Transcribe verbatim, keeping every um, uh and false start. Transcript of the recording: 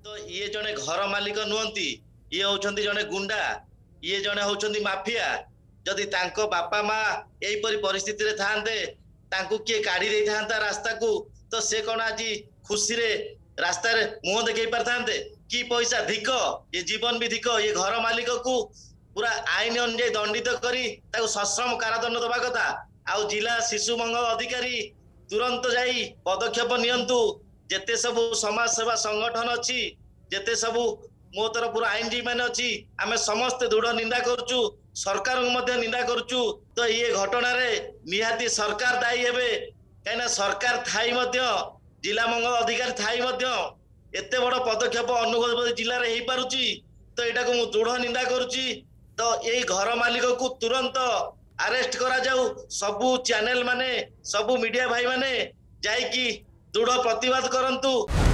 तो ये जने घर मालिक नुहंती, ये होचंती जने गुंडा, ये जने होचंती माफिया। जदि तांको बापा माँ यही परी परिस्थिति रे थांते, तांको किए काढ़ी दे थांता रास्ता को, तो से कौन आज खुशी रे रास्ता रे मुंह देखै पारथांते कि पैसा धिक, ये जीवन भी धिक। ये घर मालिक को पूरा आईन अनुଯାयी दंडित करी ताको सश्रम कारादंड दबा कथा। आउ जिला शिशु मंगल अधिकारी तुरंत जाई पदक्षेप नियंतु। जेते सब समाज सेवा संगठन अच्छी, जेते सब मो तरफ आईनजीवी मैंने अच्छी, आम समस्त दृढ़ निंदा करुचु, सरकार को निंदा करुचु। तो ये घटना रे निहाती सरकार दायी हेबे, कहीं सरकार थाई मध्य जिला मंगल अधिकारी थाई मध्य एते बड़ पदक्षेप अनुगोल जिले में हो पारुची। तो यहाँ को मु दृढ़ निंदा करुची। तो यही घर मालिक को तुरंत अरेस्ट करा जाऊ। सबू चैनल माने सबू मीडिया भाई माने जाई कि दृढ़ प्रतिवाद करंतु।